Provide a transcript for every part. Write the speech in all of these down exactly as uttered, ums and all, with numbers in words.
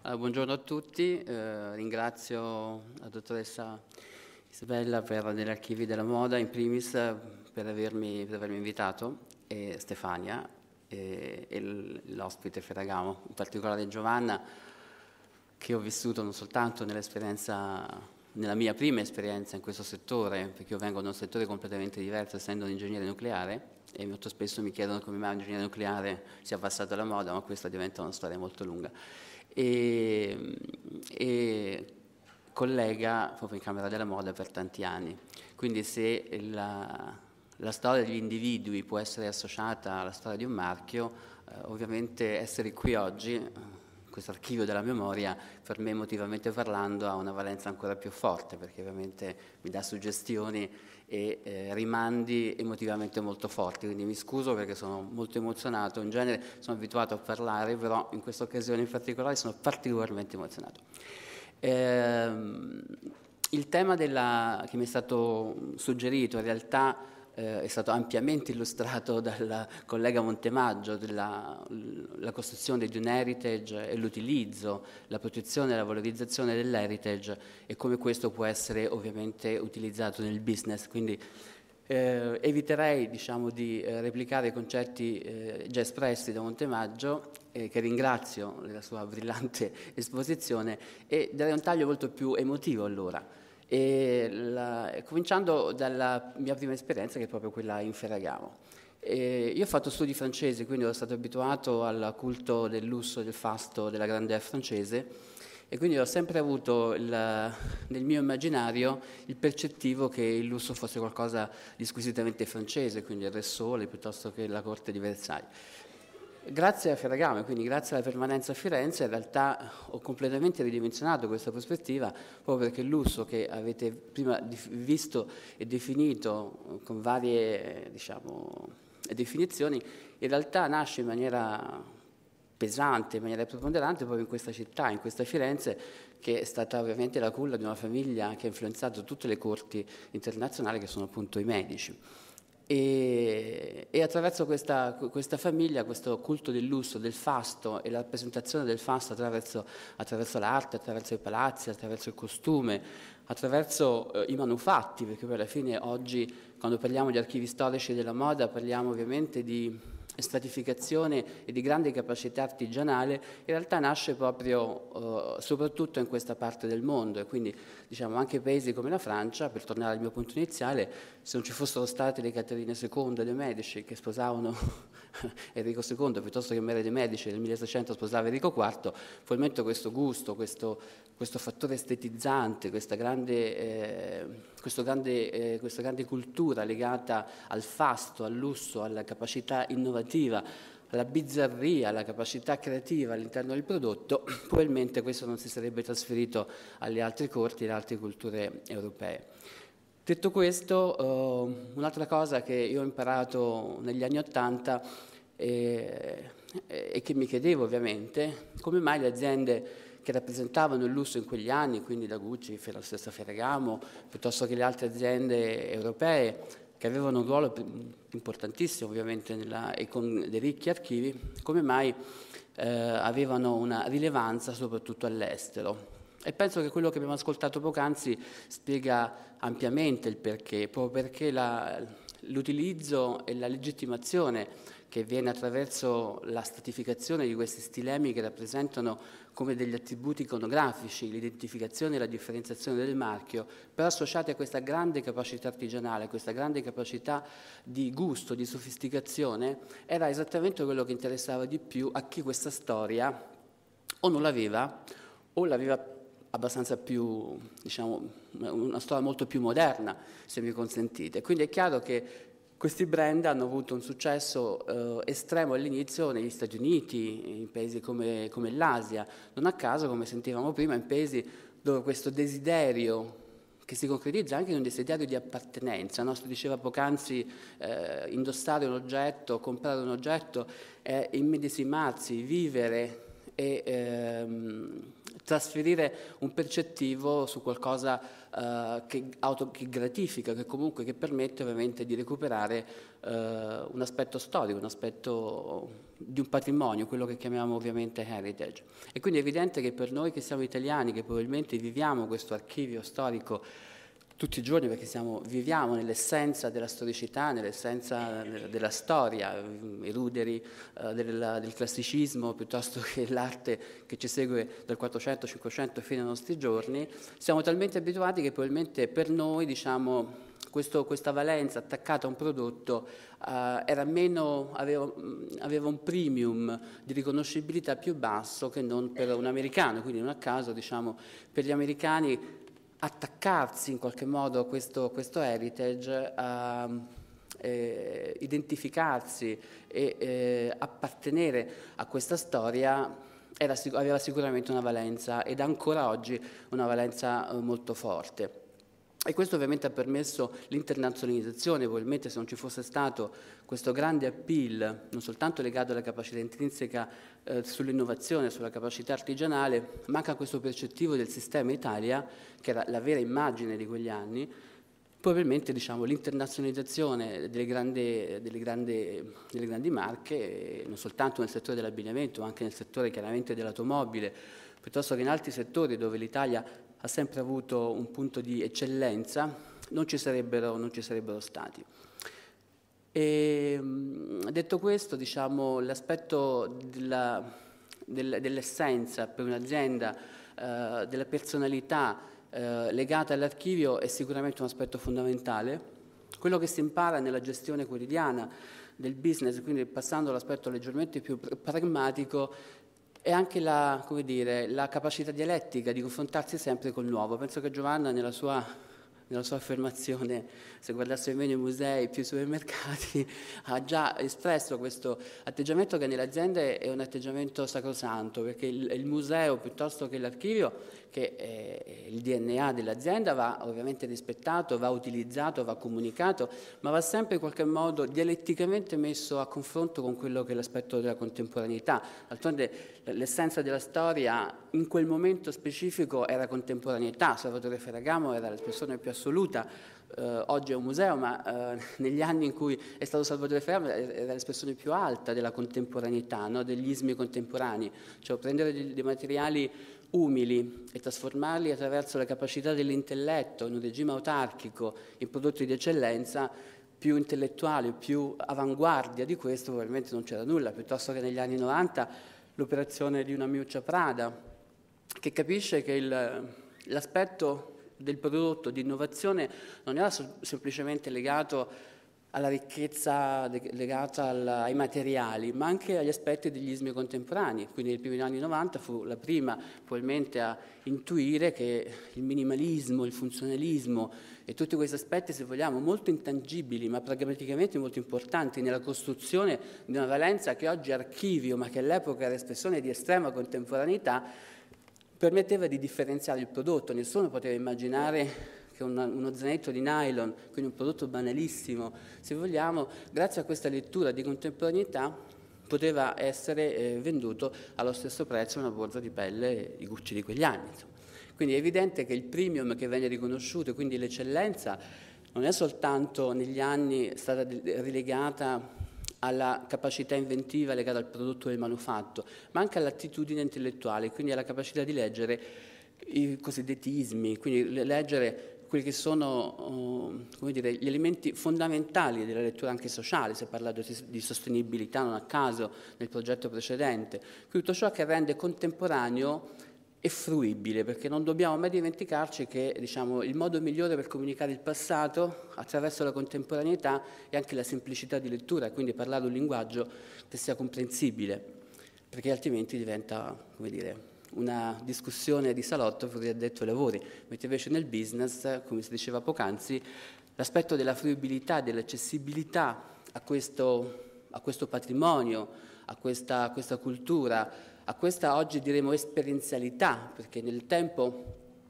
Allora, buongiorno a tutti, eh, ringrazio la dottoressa Isabella per negli archivi della moda, in primis per avermi, per avermi invitato, e Stefania e, e l'ospite Ferragamo, in particolare Giovanna, che ho vissuto non soltanto nell'esperienza, nella mia prima esperienza in questo settore, perché io vengo da un settore completamente diverso, essendo un ingegnere nucleare, e molto spesso mi chiedono come mai un ingegnere nucleare sia passato alla moda, ma questa diventa una storia molto lunga. E, e collega proprio in Camera della Moda per tanti anni. Quindi se la, la storia degli individui può essere associata alla storia di un marchio, eh, ovviamente essere qui oggi, questo archivio della memoria, per me emotivamente parlando ha una valenza ancora più forte, perché ovviamente mi dà suggestioni e eh, rimandi emotivamente molto forti, quindi mi scuso perché sono molto emozionato, in genere sono abituato a parlare, però in questa occasione in particolare sono particolarmente emozionato. Eh, il tema della, che mi è stato suggerito in realtà eh, è stato ampiamente illustrato dal collega Montemaggio, della la costruzione di un heritage e l'utilizzo, la protezione e la valorizzazione dell'heritage e come questo può essere ovviamente utilizzato nel business. Quindi eh, eviterei diciamo, di eh, replicare i concetti eh, già espressi da Montemaggio, eh, che ringrazio della sua brillante esposizione, e darei un taglio molto più emotivo allora. E la, cominciando dalla mia prima esperienza, che è proprio quella in Ferragamo. E io ho fatto studi francesi, quindi ero stato abituato al culto del lusso e del fasto della grandeur francese, e quindi ho sempre avuto il, nel mio immaginario il percettivo che il lusso fosse qualcosa di squisitamente francese, quindi il Re Sole piuttosto che la corte di Versailles. Grazie a Ferragamo, quindi grazie alla permanenza a Firenze, in realtà ho completamente ridimensionato questa prospettiva, proprio perché il lusso che avete prima visto e definito con varie diciamo, definizioni, in realtà nasce in maniera pesante, in maniera preponderante proprio in questa città, in questa Firenze, che è stata ovviamente la culla di una famiglia che ha influenzato tutte le corti internazionali, che sono appunto i Medici. E, e attraverso questa, questa famiglia, questo culto del lusso, del fasto e la rappresentazione del fasto attraverso, attraverso l'arte, attraverso i palazzi, attraverso il costume, attraverso eh, i manufatti, perché poi alla fine oggi quando parliamo di archivi storici della moda parliamo ovviamente di stratificazione e di grande capacità artigianale, in realtà nasce proprio eh, soprattutto in questa parte del mondo, e quindi diciamo anche paesi come la Francia, per tornare al mio punto iniziale, se non ci fossero state le Caterine seconda e le Medici che sposavano Enrico secondo piuttosto che Mere de' Medici nel milleseicento sposava Enrico quarto, probabilmente questo gusto, questo, questo fattore estetizzante, questa grande, eh, questo grande, eh, questa grande cultura legata al fasto, al lusso, alla capacità innovativa, alla bizzarria, alla capacità creativa all'interno del prodotto, probabilmente questo non si sarebbe trasferito alle altre corti e alle altre culture europee. Detto questo, eh, un'altra cosa che io ho imparato negli anni Ottanta e, e che mi chiedevo ovviamente, come mai le aziende che rappresentavano il lusso in quegli anni, quindi la Gucci, la stessa Ferragamo, piuttosto che le altre aziende europee, che avevano un ruolo importantissimo ovviamente nella, e con dei ricchi archivi, come mai eh, avevano una rilevanza soprattutto all'estero. E penso che quello che abbiamo ascoltato poc'anzi spiega ampiamente il perché, proprio perché l'utilizzo e la legittimazione che viene attraverso la stratificazione di questi stilemi che rappresentano come degli attributi iconografici, l'identificazione e la differenziazione del marchio, però associati a questa grande capacità artigianale, a questa grande capacità di gusto, di sofisticazione, era esattamente quello che interessava di più a chi questa storia o non l'aveva o l'aveva abbastanza più, diciamo, una storia molto più moderna, se mi consentite. Quindi è chiaro che questi brand hanno avuto un successo eh, estremo all'inizio negli Stati Uniti, in paesi come, come l'Asia, non a caso, come sentivamo prima, in paesi dove questo desiderio, che si concretizza anche in un desiderio di appartenenza, no? Si diceva poc'anzi eh, indossare un oggetto, comprare un oggetto, eh, immedesimarsi, vivere e ehm, trasferire un percettivo su qualcosa eh, che, auto, che gratifica, che comunque che permette ovviamente di recuperare eh, un aspetto storico, un aspetto di un patrimonio, quello che chiamiamo ovviamente heritage. E quindi è evidente che per noi che siamo italiani, che probabilmente viviamo questo archivio storico tutti i giorni, perché siamo, viviamo nell'essenza della storicità, nell'essenza della storia, i ruderi eh, del, del classicismo piuttosto che l'arte che ci segue dal quattrocento cinquecento fino ai nostri giorni, siamo talmente abituati che probabilmente per noi, diciamo, questo, questa valenza attaccata a un prodotto eh, era meno, aveva, aveva un premium di riconoscibilità più basso che non per un americano, quindi non a caso, diciamo, per gli americani attaccarsi in qualche modo a questo, questo heritage, a eh, identificarsi e eh, appartenere a questa storia era, aveva sicuramente una valenza ed ancora oggi una valenza eh, molto forte. E questo ovviamente ha permesso l'internazionalizzazione, probabilmente se non ci fosse stato questo grande appeal, non soltanto legato alla capacità intrinseca eh, sull'innovazione, sulla capacità artigianale, ma anche a questo percettivo del sistema Italia, che era la vera immagine di quegli anni, probabilmente diciamo, l'internazionalizzazione delle grandi, delle, grandi, delle grandi marche, non soltanto nel settore dell'abbigliamento, ma anche nel settore chiaramente dell'automobile, piuttosto che in altri settori dove l'Italia ha sempre avuto un punto di eccellenza, non ci sarebbero, non ci sarebbero stati. E, detto questo, diciamo, l'aspetto della, del, dell'essenza per un'azienda, eh, della personalità eh, legata all'archivio è sicuramente un aspetto fondamentale. Quello che si impara nella gestione quotidiana del business, quindi passando all'aspetto leggermente più pragmatico, e anche la, come dire, la capacità dialettica di confrontarsi sempre col nuovo. Penso che Giovanna nella sua, nella sua affermazione, se guardasse meno i musei, più i supermercati, ha già espresso questo atteggiamento che nelle aziende è un atteggiamento sacrosanto, perché il, il museo piuttosto che l'archivio, che è il D N A dell'azienda, va ovviamente rispettato, va utilizzato, va comunicato, ma va sempre in qualche modo dialetticamente messo a confronto con quello che è l'aspetto della contemporaneità. D'altronde l'essenza della storia in quel momento specifico era contemporaneità. Salvatore Ferragamo era l'espressione più assoluta. Uh, oggi è un museo, ma uh, negli anni in cui è stato Salvatore Ferragamo era l'espressione più alta della contemporaneità, no? Degli ismi contemporanei, cioè prendere dei, dei materiali umili e trasformarli attraverso la capacità dell'intelletto in un regime autarchico in prodotti di eccellenza. Più intellettuale, più avanguardia di questo probabilmente non c'era nulla, piuttosto che negli anni novanta l'operazione di una Miuccia Prada, che capisce che il, l'aspetto del prodotto di innovazione non era so- semplicemente legato alla ricchezza de- legata al- ai materiali, ma anche agli aspetti degli ismi contemporanei. Quindi nei primi anni novanta fu la prima probabilmente a intuire che il minimalismo, il funzionalismo e tutti questi aspetti, se vogliamo, molto intangibili, ma pragmaticamente molto importanti nella costruzione di una valenza che oggi è archivio, ma che all'epoca era espressione di estrema contemporaneità, permetteva di differenziare il prodotto. Nessuno poteva immaginare che una, uno zainetto di nylon, quindi un prodotto banalissimo, se vogliamo, grazie a questa lettura di contemporaneità poteva essere eh, venduto allo stesso prezzo una borsa di pelle di Gucci di quegli anni. Insomma. Quindi è evidente che il premium che viene riconosciuto, quindi l'eccellenza, non è soltanto negli anni stata relegata alla capacità inventiva legata al prodotto del manufatto, ma anche all'attitudine intellettuale, quindi alla capacità di leggere i cosiddetti ismi, quindi leggere quelli che sono uh, come dire, gli elementi fondamentali della lettura anche sociale. Si è parlato di sostenibilità non a caso nel progetto precedente, tutto ciò che rende contemporaneo e fruibile, perché non dobbiamo mai dimenticarci che diciamo, il modo migliore per comunicare il passato attraverso la contemporaneità è anche la semplicità di lettura, quindi parlare un linguaggio che sia comprensibile, perché altrimenti diventa, come dire, una discussione di salotto per gli addetti ai lavori, mentre invece nel business, come si diceva poc'anzi, l'aspetto della fruibilità, dell'accessibilità a questo, a questo patrimonio, a questa, a questa cultura, a questa oggi diremo esperienzialità, perché nel tempo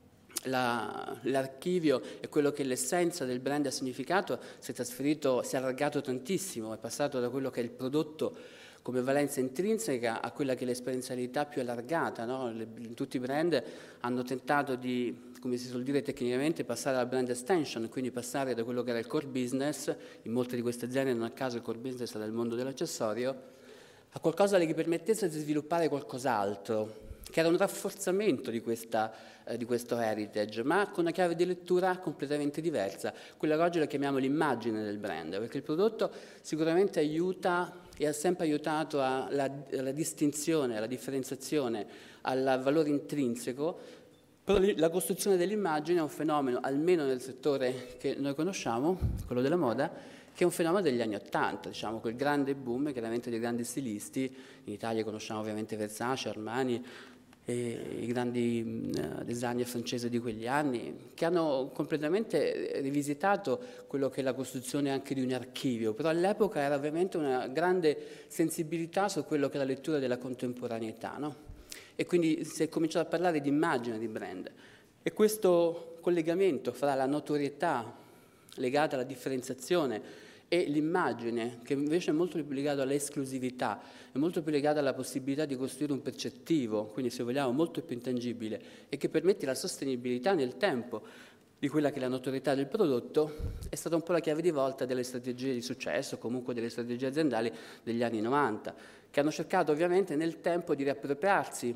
la, l'archivio è quello che l'essenza del brand ha significato, si è trasferito, si è allargato tantissimo, è passato da quello che è il prodotto come valenza intrinseca a quella che è l'esperienzialità più allargata, no? Le, tutti i brand hanno tentato di, come si suol dire tecnicamente, passare alla brand extension, quindi passare da quello che era il core business, in molte di queste aziende non a caso il core business era il mondo dell'accessorio, a qualcosa che gli permettesse di sviluppare qualcos'altro, che era un rafforzamento di, questa, eh, di questo heritage, ma con una chiave di lettura completamente diversa, quella che oggi la chiamiamo l'immagine del brand, perché il prodotto sicuramente aiuta e ha sempre aiutato alla, alla distinzione, alla differenziazione, al valore intrinseco, però la costruzione dell'immagine è un fenomeno, almeno nel settore che noi conosciamo, quello della moda, che è un fenomeno degli anni Ottanta, diciamo, quel grande boom chiaramente dei grandi stilisti. In Italia conosciamo ovviamente Versace, Armani, e i grandi uh, designer francesi di quegli anni, che hanno completamente rivisitato quello che è la costruzione anche di un archivio, però all'epoca era ovviamente una grande sensibilità su quello che è la lettura della contemporaneità, no? E quindi si è cominciato a parlare di immagine di brand. E questo collegamento fra la notorietà legata alla differenziazione e l'immagine, che invece è molto più legata all'esclusività, è molto più legata alla possibilità di costruire un percettivo, quindi se vogliamo molto più intangibile, e che permette la sostenibilità nel tempo di quella che è la notorietà del prodotto, è stata un po' la chiave di volta delle strategie di successo, comunque delle strategie aziendali degli anni novanta, che hanno cercato ovviamente nel tempo di riappropriarsi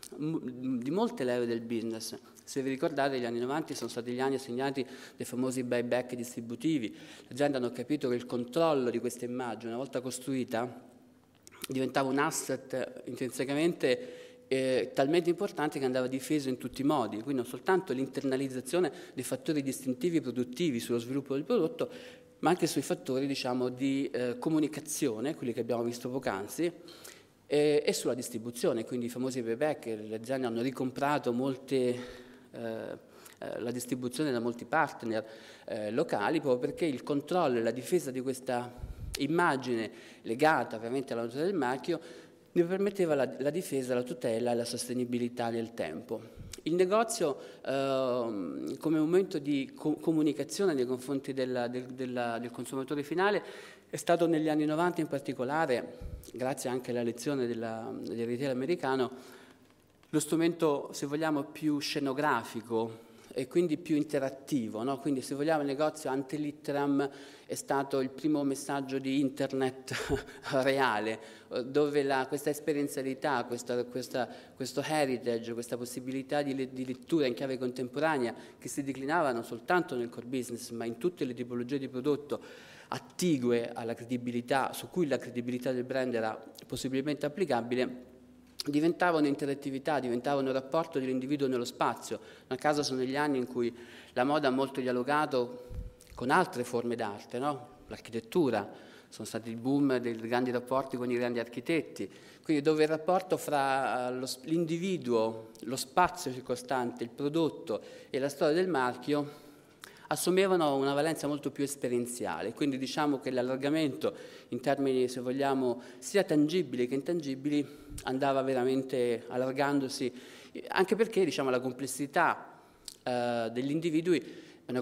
di molte leve del business. Se vi ricordate, gli anni novanta sono stati gli anni segnati dai famosi buyback distributivi. Le aziende hanno capito che il controllo di questa immagine, una volta costruita, diventava un asset intrinsecamente eh, talmente importante che andava difeso in tutti i modi. Quindi non soltanto l'internalizzazione dei fattori distintivi produttivi sullo sviluppo del prodotto, ma anche sui fattori, diciamo, di eh, comunicazione, quelli che abbiamo visto poc'anzi, e, e sulla distribuzione, quindi i famosi buyback. Le aziende hanno ricomprato molte Eh, eh, la distribuzione da molti partner eh, locali, proprio perché il controllo e la difesa di questa immagine legata ovviamente alla notorietà del marchio ne permetteva la, la difesa, la tutela e la sostenibilità nel tempo. Il negozio eh, come momento di co comunicazione nei confronti della, del, della, del consumatore finale è stato negli anni novanta in particolare, grazie anche alla lezione della, del retail americano, lo strumento, se vogliamo, più scenografico e quindi più interattivo, no? Quindi, se vogliamo, il negozio ante litteram è stato il primo messaggio di internet reale, dove la, questa esperienzialità, questa, questa, questo heritage, questa possibilità di, di lettura in chiave contemporanea, che si declinava non soltanto nel core business, ma in tutte le tipologie di prodotto attigue alla credibilità, su cui la credibilità del brand era possibilmente applicabile, diventava un'interattività, diventava un rapporto dell'individuo nello spazio. A caso sono gli anni in cui la moda ha molto dialogato con altre forme d'arte, no? L'architettura, sono stati il boom dei grandi rapporti con i grandi architetti, quindi dove il rapporto fra l'individuo, lo spazio circostante, il prodotto e la storia del marchio assumevano una valenza molto più esperienziale, quindi diciamo che l'allargamento in termini, se vogliamo, sia tangibili che intangibili andava veramente allargandosi, anche perché, diciamo, la complessità eh, degli individui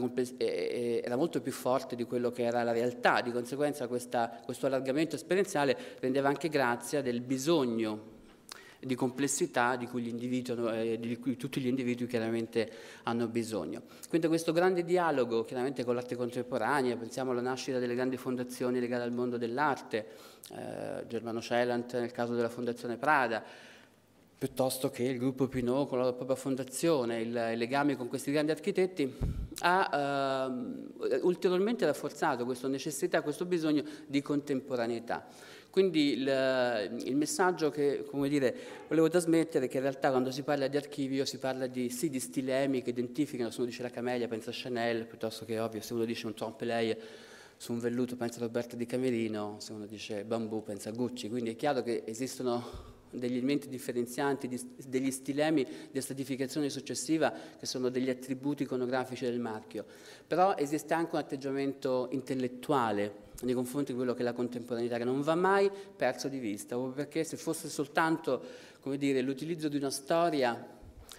era molto più forte di quello che era la realtà. Di conseguenza questa, questo allargamento esperienziale rendeva anche grazia del bisogno di complessità di cui, gli individui, di cui tutti gli individui chiaramente hanno bisogno. Quindi questo grande dialogo chiaramente con l'arte contemporanea, pensiamo alla nascita delle grandi fondazioni legate al mondo dell'arte, eh, Germano Celant nel caso della Fondazione Prada, piuttosto che il gruppo Pinault con la propria fondazione, il, il legame con questi grandi architetti, ha eh, ulteriormente rafforzato questa necessità, questo bisogno di contemporaneità. Quindi il, il messaggio che, come dire, volevo trasmettere è che in realtà quando si parla di archivio si parla di, sì, di stilemi che identificano, se uno dice la camellia pensa a Chanel, piuttosto che, ovvio, se uno dice un trompe-l'œil su un velluto pensa a Roberta Di Camerino, se uno dice bambù pensa a Gucci. Quindi è chiaro che esistono degli elementi differenzianti, degli stilemi di stratificazione successiva che sono degli attributi iconografici del marchio, però esiste anche un atteggiamento intellettuale nei confronti di quello che è la contemporaneità, che non va mai perso di vista, proprio perché se fosse soltanto, come dire, l'utilizzo di una storia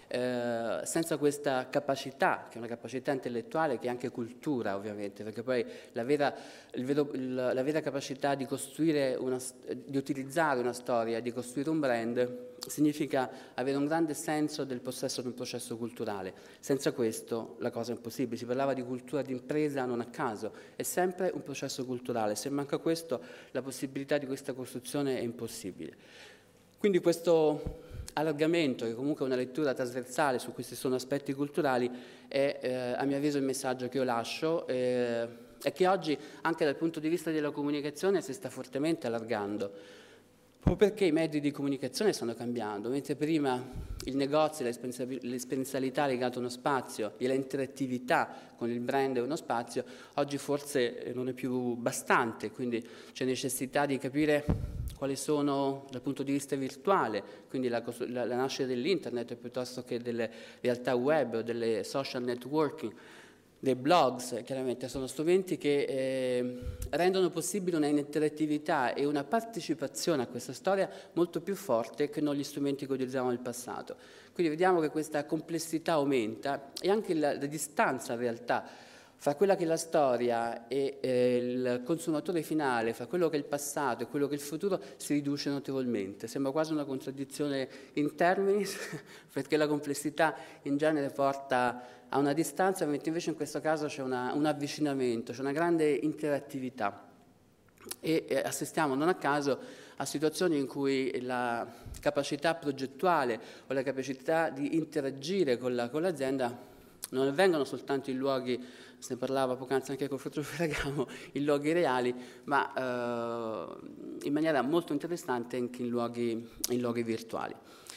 Eh, senza questa capacità, che è una capacità intellettuale, che è anche cultura ovviamente, perché poi la vera, il vero, il, la vera capacità di costruire, una, di utilizzare una storia, di costruire un brand, significa avere un grande senso del possesso di un processo culturale. Senza questo la cosa è impossibile. Si parlava di cultura d'impresa non a caso, è sempre un processo culturale. Se manca questo, la possibilità di questa costruzione è impossibile. Quindi questo allargamento, che comunque è una lettura trasversale su questi sono aspetti culturali, è eh, a mio avviso il messaggio che io lascio eh, e che oggi anche dal punto di vista della comunicazione si sta fortemente allargando, proprio perché i mezzi di comunicazione stanno cambiando. Mentre prima il negozio, l'esperienzialità legata a uno spazio e l'interattività con il brand e uno spazio, oggi forse non è più bastante, quindi c'è necessità di capire quali sono dal punto di vista virtuale, quindi la, la, la nascita dell'internet piuttosto che delle realtà web o delle social networking, dei blogs, chiaramente sono strumenti che eh, rendono possibile una interattività e una partecipazione a questa storia molto più forte che non gli strumenti che utilizzavamo nel passato. Quindi vediamo che questa complessità aumenta e anche la, la distanza in realtà fra quella che è la storia e eh, il consumatore finale, fra quello che è il passato e quello che è il futuro, si riduce notevolmente. Sembra quasi una contraddizione in termini, perché la complessità in genere porta a una distanza, mentre invece in questo caso c'è una, un avvicinamento, c'è una grande interattività. E eh, assistiamo non a caso a situazioni in cui la capacità progettuale o la capacità di interagire con, la, con l'azienda non avvengono soltanto in luoghi, se ne parlava poc'anzi anche con Fruttolo Ferragamo, in luoghi reali, ma eh, in maniera molto interessante anche in luoghi, in luoghi virtuali.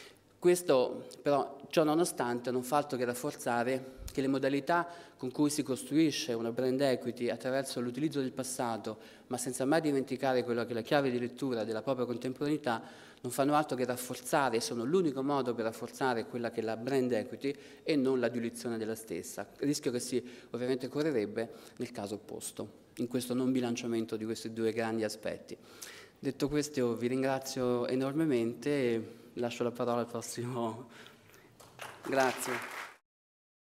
Questo però, ciò nonostante, non fa altro che rafforzare che le modalità con cui si costruisce una brand equity attraverso l'utilizzo del passato, ma senza mai dimenticare quella che è la chiave di lettura della propria contemporaneità, non fanno altro che rafforzare, sono l'unico modo per rafforzare quella che è la brand equity e non la diluizione della stessa, rischio che si ovviamente correrebbe nel caso opposto, in questo non bilanciamento di questi due grandi aspetti. Detto questo, vi ringrazio enormemente e lascio la parola al prossimo. Grazie.